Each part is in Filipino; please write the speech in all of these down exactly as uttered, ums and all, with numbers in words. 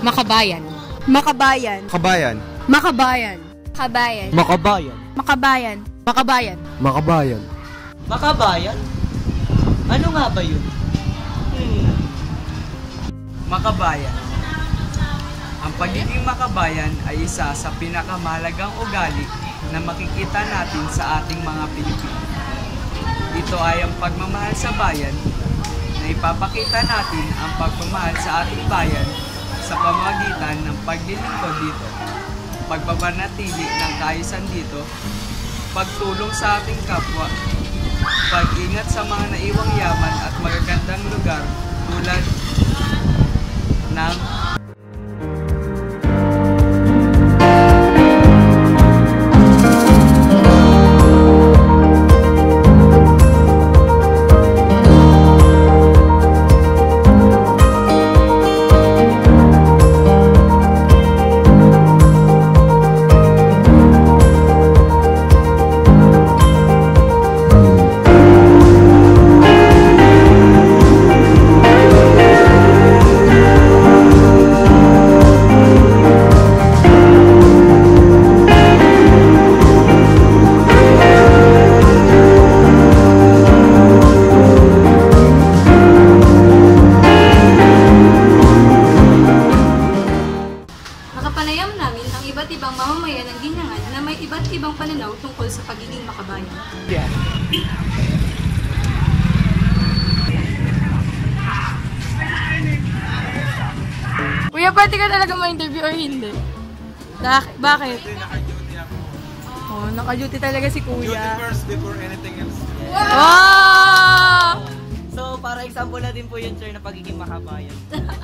Makabayan. Makabayan. Kabayan. Makabayan. Kabayan. Makabayan. Makabayan. Makabayan. Makabayan. Makabayan? Ano nga ba yun? Hmm. Makabayan. Ang pagiging makabayan ay isa sa pinakamahalagang ugali na makikita natin sa ating mga Pilipino. Ito ay ang pagmamahal sa bayan na ipapakita natin ang pagmamahal sa ating bayan sa pamamagitan ng paglilingkod dito, pagpapanatili ng kaayusan dito, pagtulong sa ating kapwa, pag-ingat sa mga naiwang yaman at magagandang lugar tulad ng Nakapanayam namin ang iba't ibang mamamayan ng Ginyangan na may iba't ibang pananaw tungkol sa pagiging makabayan. yeah. Kuya, pwede ka talaga ma-interview or hindi? Bak- bakit? Oh, naka-duty talaga si Kuya. first before anything else. Wow! So, para example na din po yun, sir, na pagiging makabayan.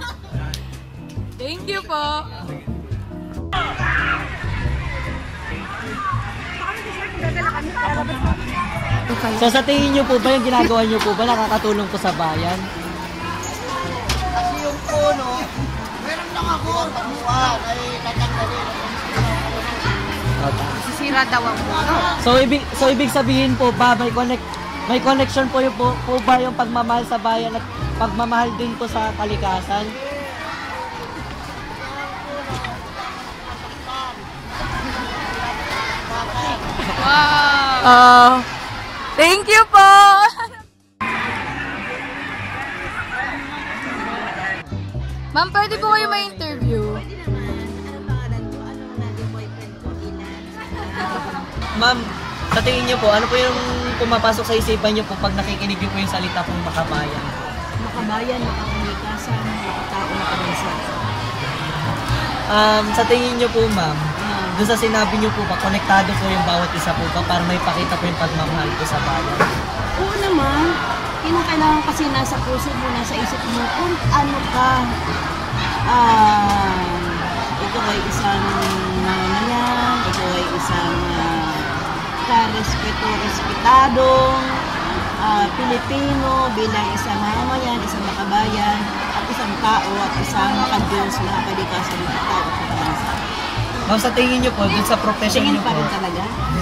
Thank you po. So, sa tingin nyo po ba, yung ginagawa nyo po ba, nakakatulong po sa bayan? Kasi yung puno, meron lang ako ang pagbuwan ay tatanggalin. Sisira daw ang puno. So, ibig, so, ibig sabihin po ba, may connect, may connection po, yung, po, po ba yung pagmamahal sa bayan at pagmamahal din po sa kalikasan? Wow! Uh, thank you po! Ma'am, pwede po kayo ma-interview? Ma'am, sa tingin nyo po, ano po yung pumapasok sa isipan nyo po pag nakikinig nyo po yung salita pong makabayan? Makabayan, makakalikasan, makatao, makabansa. Um, sa tingin nyo po, ma'am, doon sa sinabi nyo po ba, konektado po yung bawat isa po ba para may pakita po yung pagmamahal po sa bayan? Oo naman, kinakailangan kasi nasa puso mo, nasa isip mo kung ano ka. Ah, ito ay isang mamamayan, ito ay isang uh, ka-respeto, respetadong uh, Pilipino bilang isang mamamayan, isang makabayan, at isang tao at isang makadiyos na kalikasan ng tao at kabansa. Ma'am, sa tingin nyo po, dun sa profession Tingin nyo pa po, rin talaga.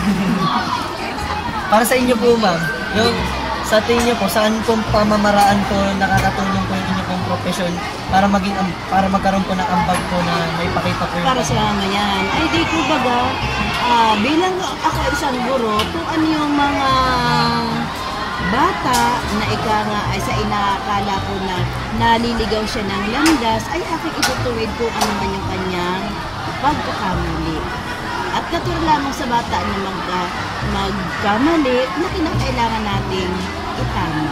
para sa inyo po, ma'am, yung sa tingin nyo po, saan pong pamamaraan po nakakatulong po yung inyong pong profession para maging para magkaroon po ng ambag po na may pakita po yung Para sa mamayan. Ay, di ko baga, ah, bilang ako isang guro, kung ano yung mga bata na ika nga ay sa inaakala ko na naliligaw siya ng landas, ay aking itutuwid kung ano man yung kanyang pagkakamali. At katulad lamang sa bata na magka, magkamali na kinakailangan nating itama.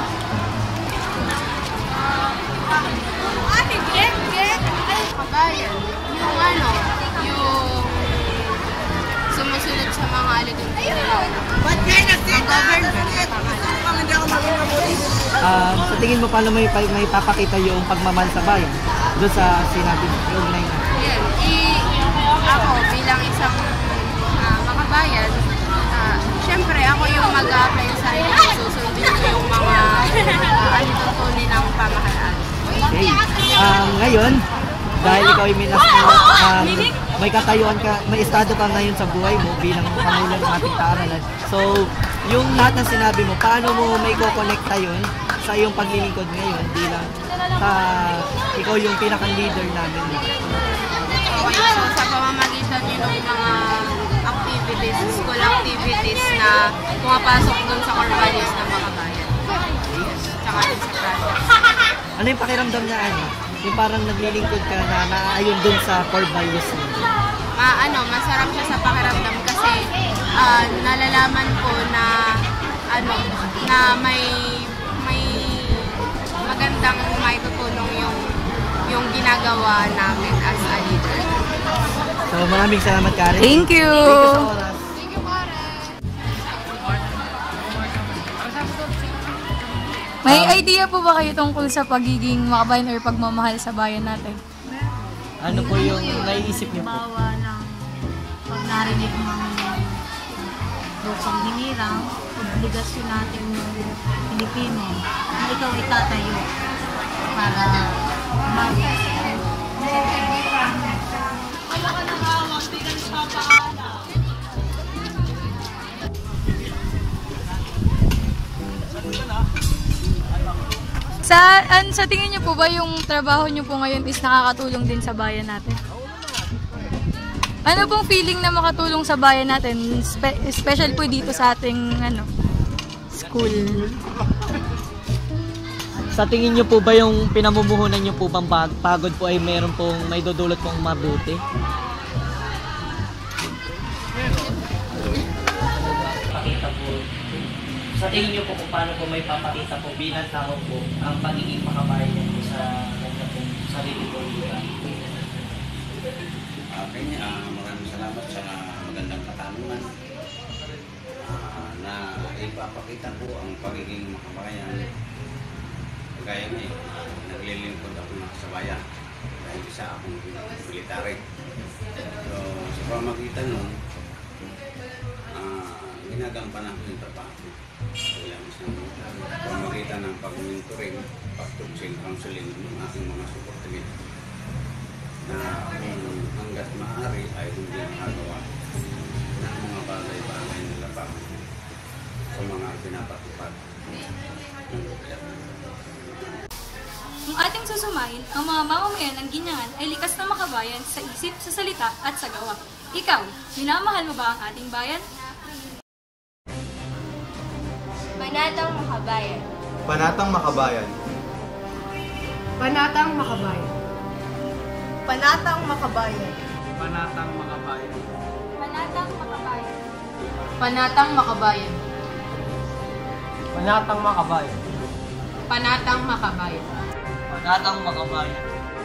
Ate, get, get! Kabayan. Yung ano, yung sumusunod sa mga alituntunin. Ba't kayo nagsita? Hindi ako maging Um, sa tingin mo, paano may, may papakita yung pagmamahal sa bayan? Doon sa sinabi yung line na. Yan. I, ako, bilang isang uh, makabayan, uh, syempre ako yung mag-a-apply sa sarili ko, susundin ko yung mga uh, alituntunin ng pamahalaan. Okay. Um, ngayon, dahil ikaw ay minas mo, um, may katayuan ka, may estado ka ngayon sa buhay mo bilang pangulo ng ating paaralan. So, yung lahat ng sinabi mo, paano mo may ko-connecta yun sa iyong paglilingkod ngayon bilang uh, ikaw yung pinaka-leader namin. Okay, so sa pamamagitan yun ng mga activities, school activities na pumapasok dun sa core values ng mga bayan. Tsaka dun sa project. Ano yung pakiramdam niya, ano? Yung parang naglilingkod ka na naaayon dun sa core values mo? Ma, ano, masarap siya sa pakiramdam kasi uh, nalalaman ko na ano, na may may magandang maitutulong yung yung ginagawa namin as a leader. So maraming salamat, Karen. Thank you! Thank you sa oras. Thank you, Karen! May idea po ba kayo tungkol sa pagiging makabayan or pagmamahal sa bayan natin? Ano po yung naiisip niyo po? Bawa ng pag narinig mga lupang hinirang, obligasyon natin ng Pilipino na ikaw itatayo para mag- Sa, an, sa tingin niyo po ba yung trabaho niyo po ngayon is nakakatulong din sa bayan natin? Ano pong feeling na makatulong sa bayan natin, spe- special po dito sa ating ano, school? Sa tingin niyo po ba yung pinamumuhunan niyo po bang pag- pagod po ay meron pong may dudulot pong mabuti? Pakita po. Sa tingin niyo po kung paano po may papakita po bilang tao po ang pagiging makabayan niyo po sa kanya po sarili po lugar? Okay, uh, maraming salamat sa magandang katanungan uh, na ipapakita po ang pagiging makabayan. Kaya nga eh, naglilingkod ako sa bayan dahil isa akong military. So, sa pamagitan nun, uh, ginagampanan ko yung trabaho. Kaya isang pamagitan ng pag-mentoring, pag-coaching, counseling ng aking mga supportive na kung hanggat maaari ay hindi nakagawa ng mga bagay-bagay na labang sa mga pinapatupad ng gobyerno. Kung ating susumahin, ang mga mamamayan ng Ginyangan ay likas na makabayan sa isip, sa salita at sa gawa. Ikaw, minamahal mo ba ang ating bayan? Panatang Makabayan. Panatang Makabayan. Panatang Makabayan. Panatang Makabayan. Panatang Makabayan. Panatang Makabayan. Panatang Makabayan. Panatang makabayan. Panatang Makabayan. Panatang makabayan.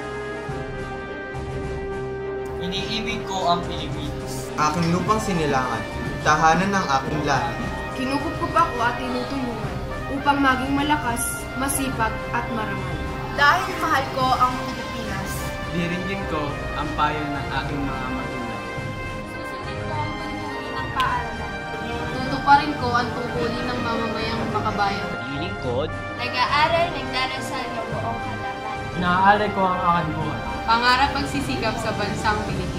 Iniibig ko ang Pilipinas. Aking lupang sinilangan, tahanan ng aking lahi. Kinukup ako at tinutulungan upang maging malakas, masipag at marangal. Dahil mahal ko ang Pilipinas. Diringgin ko ang payo ng aking mga magulang. Susundin ko ang tuntunin ng paaralan. Tutuparin ko ang tungkulin ng mamamayang makabayan. Lilingkod. Nag-aaral, nagdarasal ng buong halaman. Naaalay ko ang aking buhay. Pangarap pagsisikap sa bansang Pilipinas.